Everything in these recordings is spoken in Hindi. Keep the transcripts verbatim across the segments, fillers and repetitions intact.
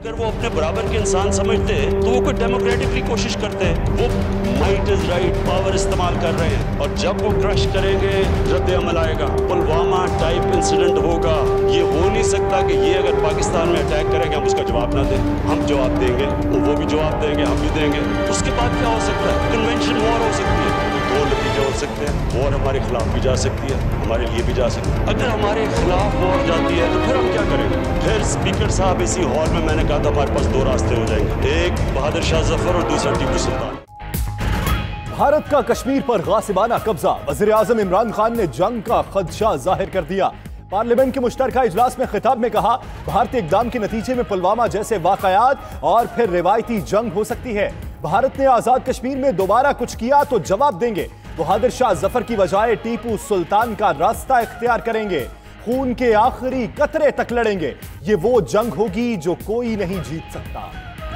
अगर वो अपने बराबर के इंसान समझते हैं तो वो कोई डेमोक्रेटिकली कोशिश करते हैं। वो माइट इज राइट पावर इस्तेमाल कर रहे हैं और जब वो क्रश करेंगे रद्द अमल आएगा। पुलवामा टाइप इंसिडेंट होगा। ये हो नहीं सकता कि ये अगर पाकिस्तान में अटैक करेंगे हम उसका जवाब ना दें। हम जवाब देंगे, वो भी जवाब देंगे, हम भी देंगे। उसके बाद क्या हो सकता है? कन्वेंशन वॉर हो सकती है। दो नतीजे हो सकते हैं। वॉर हमारे खिलाफ भी जा सकती है, हमारे लिए भी जा सकती है। अगर हमारे खिलाफ वॉर जाती है तो फिर हम क्या करेंगे? फिर स्पीकर साहब इसी हॉल में मैंने कहा था हमारे पास दो रास्ते हो जाएंगे, एक बहादुर शाह जफर और दूसरा टीपू सुल्तान। भारत का कश्मीर पर गासिबाना कब्जा। वज़ीर आज़म इमरान खान ने जंग का खदशा जाहिर कर दिया। पार्लियामेंट के मुश्तरका इजलास में खिताब में कहा, भारतीय इक़दाम के नतीजे में पुलवामा जैसे वाक़यात और फिर रिवायती जंग हो सकती है। भारत ने आजाद कश्मीर में दोबारा कुछ किया तो जवाब देंगे। बहादुर शाह जफर की बजाय टीपू सुल्तान का रास्ता इख्तियार करेंगे। खून के आखिरी कतरे तक लड़ेंगे। ये वो जंग होगी जो कोई नहीं जीत सकता।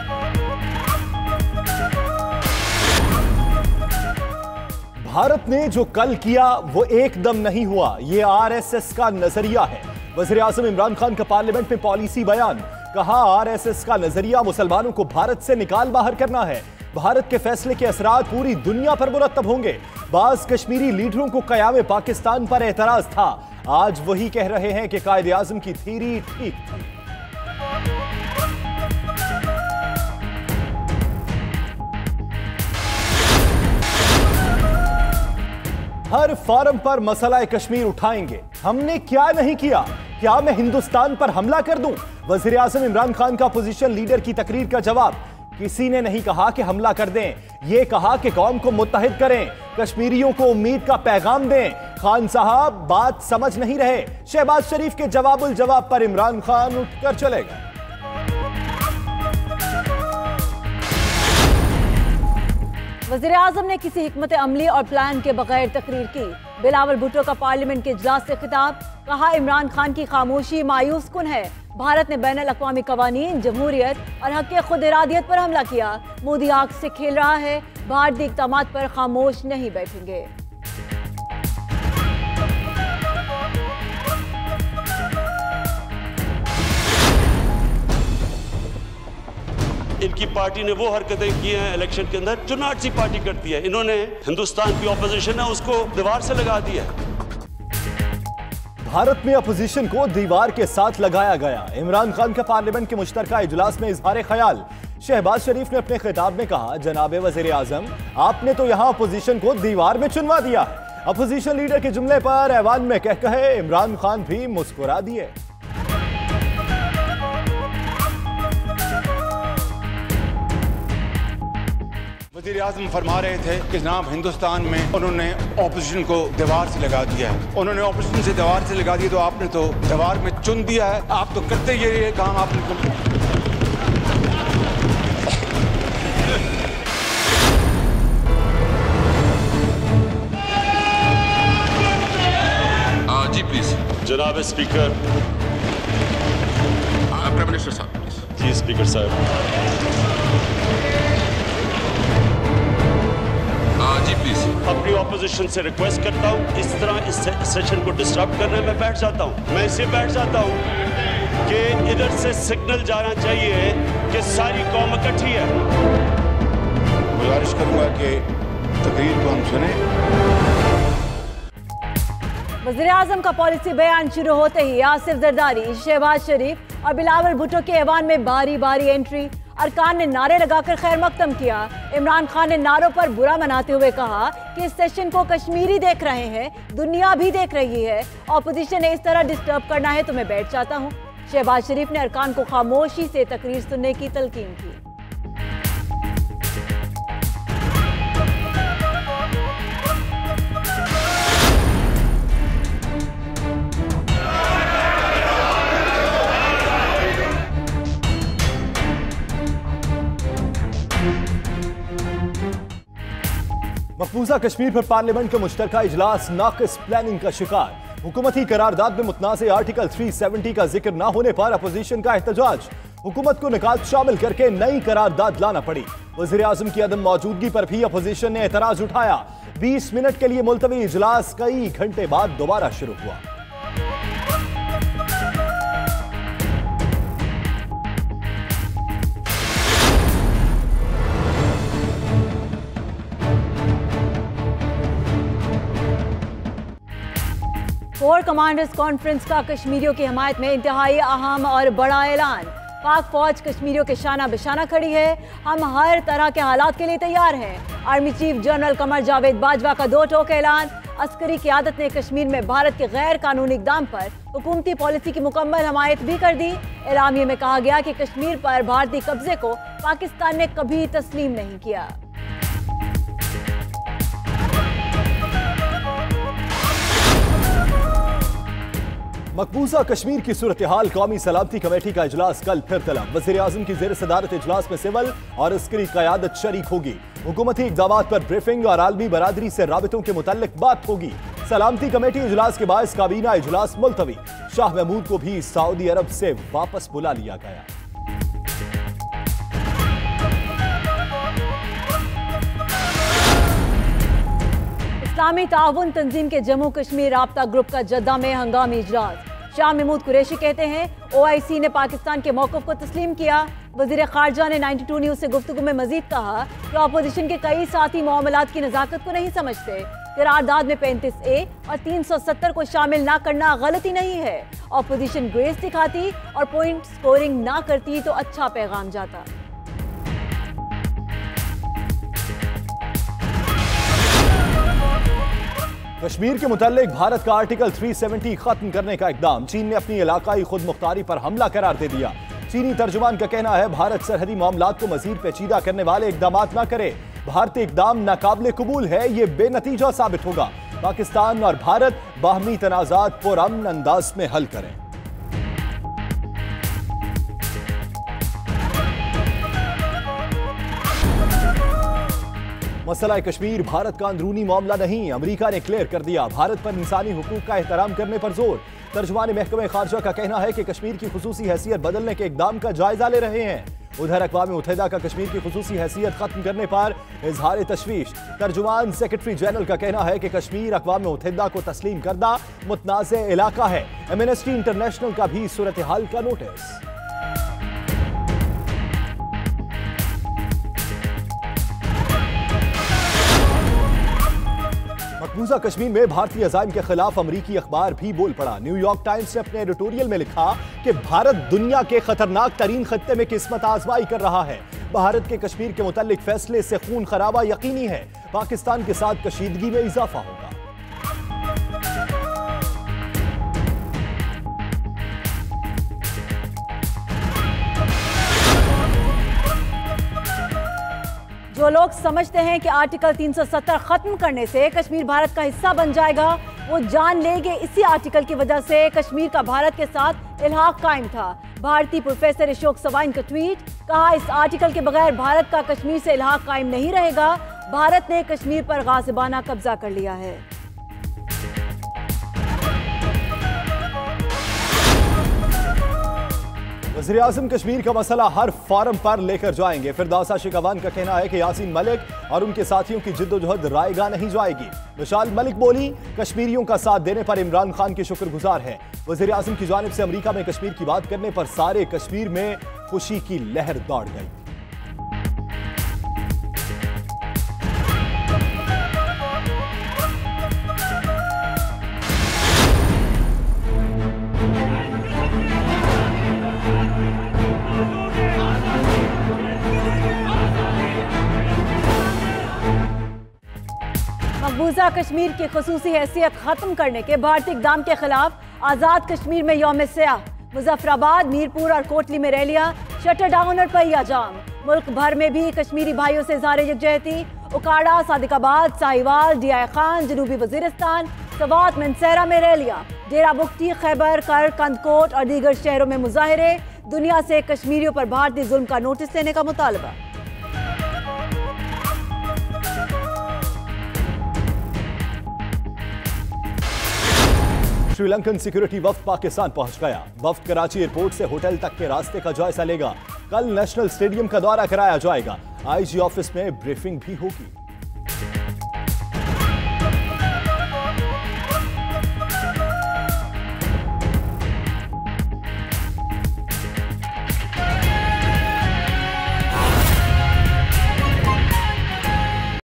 भारत ने जो कल किया वो एकदम नहीं हुआ। ये आरएसएस का नजरिया है। वज़ीर आज़म इमरान खान का पार्लियामेंट में पॉलिसी बयान। कहा, आरएसएस का नजरिया मुसलमानों को भारत से निकाल बाहर करना है। भारत के फैसले के असरात पूरी दुनिया पर मुरतब होंगे। बाज़ कश्मीरी लीडरों को क़याम पाकिस्तान पर एतराज था। आज वही कह रहे हैं कि कायदे आज़म की थीरी ठीक थी। हर फोरम पर मसला कश्मीर उठाएंगे। हमने क्या नहीं किया? क्या मैं हिंदुस्तान पर हमला कर दूं? वज़ीर आज़म इमरान खान का अपोजिशन लीडर की तकरीर का जवाब। किसी ने नहीं कहा कि हमला कर दें, यह कहा कि कौम को मुत्तहिद करें, कश्मीरियों को उम्मीद का पैगाम दें। खान साहब बात समझ नहीं रहे। शहबाज शरीफ के जवाबुल जवाब पर इमरान खान उठकर चले गए। वज़ीर आज़म ने किसी हिकमत अमली और प्लान के बगैर तकरीर की। बिलावल भुट्टो का पार्लियामेंट के इजलास से खिताब। कहा, इमरान खान की खामोशी मायूस कुन है। भारत ने बैनुल अक़वामी क़वानीन, जमहूरियत और हक़ खुद इरादियत पर हमला किया। मोदी आग से खेल रहा है। भारतीय इक़दामात पर खामोश नहीं बैठेंगे। इनकी पार्टी ने वो हरकतें की हैं इलेक्शन के अंदर जो नाज़ी पार्टी करती है। इन्होंने हिंदुस्तान की ऑपोजिशन है उसको दीवार से लगा दिया। भारत में अपोजिशन को दीवार के साथ लगाया गया। इमरान खान का पार्लियामेंट के मुश्तरका इजलास में इजहार ख्याल। शहबाज शरीफ ने अपने खिताब में कहा, जनाब वज़ीर आज़म, आपने तो यहां अपोजिशन को दीवार में चुनवा दिया। अपोजिशन लीडर के जुमले पर ऐवान में कह कहे इमरान खान भी मुस्कुरा दिए। वज़ीर आज़म फरमा रहे थे कि जनाब हिंदुस्तान में उन्होंने ऑपोजिशन को दीवार से लगा दिया है। उन्होंने ऑपोजिशन से दीवार से लगा दिया तो आपने तो दीवार में चुन दिया है। आप तो करते ही ये काम आपने जी प्लीज। जनाब स्पीकर। प्राइम मिनिस्टर साहब प्लीज। जी स्पीकर साहब। जी प्लीज। अपनी ऑपोजिशन से रिक्वेस्ट करता हूँ, इस तरह इस सेशन को डिस्टर्ब करने में बैठ जाता हूँ। मैं इससे बैठ जाता हूँ कि इधर से सिग्नल जाना चाहिए कि सारी कौम इकट्ठी है। गुजारिश करूंगा कि तकरीर को हम सुने। वज़ीर आज़म का पॉलिसी बयान शुरू होते ही आसिफ जरदारी, शहबाज शरीफ और बिलावल भुट्टो के ऐवान में बारी बारी एंट्री। अरकान ने नारे लगाकर खैर मकदम किया। इमरान खान ने नारों पर बुरा मनाते हुए कहा कि इस सेशन को कश्मीरी देख रहे हैं, दुनिया भी देख रही है। ऑपोजिशन ने इस तरह डिस्टर्ब करना है तो मैं बैठ जाता हूँ। शहबाज शरीफ ने अरकान को खामोशी से तकरीर सुनने की तलकीन की। मकबूजा कश्मीर पर पार्लियामेंट का मुश्तरका इजलास नाक़िस प्लानिंग का शिकार। हुकूमती करारदाद में मुतनाज़ आर्टिकल तीन सौ सत्तर का जिक्र न होने पर अपोजिशन का एहतजाज। हुकूमत को निकात शामिल करके नई करारदाद लाना पड़ी। वज़ीर आज़म की अदम मौजूदगी पर भी अपोजिशन ने एतराज उठाया। बीस मिनट के लिए मुलतवी इजलास कई घंटे बाद दोबारा शुरू हुआ। कोर कमांडर्स कॉन्फ्रेंस का कश्मीरियों की हमायत में इंतहाई अहम और बड़ा ऐलान। पाक फौज कश्मीरियों के शाना बिशाना खड़ी है। हम हर तरह के हालात के लिए तैयार हैं। Army chief general Qamar Javed Bajwa का दो टोक ऐलान। अस्करी क़यादत ने कश्मीर में भारत के गैर कानूनी इक़दाम पर हुकूमती पॉलिसी की मुकम्मल हमायत भी कर दी। एलामिये में कहा गया कि कश्मीर पर भारतीय कब्जे को पाकिस्तान ने कभी तस्लीम नहीं किया। मकबूजा कश्मीर की सूरत हाल कौमी सलामती कमेटी का इजलास कल फिर तलब। वज़ीर आज़म की ज़ेर सदारत इजलास में सिविल और अस्करी क़यादत शरीक होगी। हुकूमती इक़दामात पर ब्रीफिंग और आलमी बरादरी से राबितों के मुताल्लिक बात होगी। सलामती कमेटी इजलास के बायस काबीना इजलास मुलतवी। शाह महमूद को भी सऊदी अरब से वापस बुला लिया गया। इस्लामी ताउन तंजीम के जम्मू कश्मीर राब्ता ग्रुप का जद्दा में हंगामी इजलास। शाह महमूद कुरैशी कहते हैं ओ आई सी ने पाकिस्तान के मौक़िफ़ को तस्लीम किया। वज़ीर ख़ारजा ने बानवे न्यूज़ से गुफ्तगू में मजीद कहा कि अपोजिशन के कई साथी मामलात की नज़ाकत को नहीं समझते। करारदाद में पैंतीस ए और तीन सौ सत्तर को शामिल ना करना गलती नहीं है। अपोजिशन ग्रेस दिखाती और पॉइंट स्कोरिंग ना करती तो अच्छा पैगाम जाता। कश्मीर के मुताल्लिक भारत का आर्टिकल तीन सौ सत्तर खत्म करने का इकदाम। चीन ने अपनी इलाकाई खुद मुख्तारी पर हमला करार दे दिया। चीनी तर्जुमान का कहना है भारत सरहदी मामलात को मजीद पेचीदा करने वाले इकदामात ना करे। भारतीय इकदाम नाकाबिले कबूल है, ये बेनतीजा साबित होगा। पाकिस्तान और भारत बाहमी तनाज़ात पुरअमन अंदाज में हल करें। मसला कश्मीर भारत का अंदरूनी मामला नहीं, अमेरिका ने क्लियर कर दिया। भारत पर इंसानी हुकूक का एहतराम करने पर जोर। तर्जुमान महकमे खारजा का कहना है कि कश्मीर की खुसूसी हैसियत बदलने के इकदाम का जायजा ले रहे हैं। उधर अक़वाम मुत्तहिदा का कश्मीर की खुसूसी हैसियत खत्म करने पर इजहार तशवीश। तर्जुमान सेक्रेटरी जनरल का कहना है कि कश्मीर अक़वाम मुत्तहिदा को तस्लीम करदा मुतनाज़ इलाका है। एमनेस्टी इंटरनेशनल का भी सूरत हाल का नोटिस। मकबूजा कश्मीर में भारतीय अज़ाइम के खिलाफ अमरीकी अखबार भी बोल पड़ा। न्यूयॉर्क टाइम्स ने अपने एडिटोरियल में लिखा कि भारत दुनिया के खतरनाक तरीन खत्ते में किस्मत आजमाई कर रहा है। भारत के कश्मीर के मुताल्लिक फैसले से खून खराबा यकीनी है। पाकिस्तान के साथ कशीदगी में इजाफा होगा। जो लोग समझते हैं कि आर्टिकल तीन सौ सत्तर खत्म करने से कश्मीर भारत का हिस्सा बन जाएगा, वो जान लेंगे इसी आर्टिकल की वजह से कश्मीर का भारत के साथ इल्हाक कायम था। भारतीय प्रोफेसर अशोक सवाइन का ट्वीट, कहा इस आर्टिकल के बगैर भारत का कश्मीर से इल्हाक कायम नहीं रहेगा। भारत ने कश्मीर पर गासिबाना कब्जा कर लिया है। वज़ीर आज़म कश्मीर का मसला हर फॉरम पर लेकर जाएंगे। फिरदौसा शिकवान का कहना है कि यासीन मलिक और उनके साथियों की जिद्दोजहद रायगा नहीं जाएगी। विशाल मलिक बोली, कश्मीरियों का साथ देने पर इमरान खान की शुक्रगुजार है। वज़ीर आज़म की जानिब से अमेरिका में कश्मीर की बात करने पर सारे कश्मीर में खुशी की लहर दौड़ गई। मकबूजा कश्मीर की खुसूसी हैसियत खत्म करने के भारतीय इक़दाम के खिलाफ आज़ाद कश्मीर में यौम स्याह। मुजफ्फराबाद, मीरपुर और कोटली में रैलियां, शटर डाउन और पहिया जाम। मुल्क भर में भी कश्मीरी भाइयों से इज़हार यकजहती। उकाड़ा, सादिकाबाद, साहिवाल, डियाई खान, जनूबी वजीरिस्तान, सवात, मनसेरा में रैलियां। डेरा बुख्ती, खैबर, कर, कंदकोट और दीगर शहरों में मुजाहिरे। दुनिया से कश्मीरियों पर भारतीय जुल्म का नोटिस देने का मुतालबा। श्रीलंकन सिक्योरिटी वफ्द पाकिस्तान पहुंच गया। वफ्द कराची एयरपोर्ट से होटल तक के रास्ते का जायजा लेगा। कल नेशनल स्टेडियम का दौरा कराया जाएगा। आईजी ऑफिस में ब्रीफिंग भी होगी।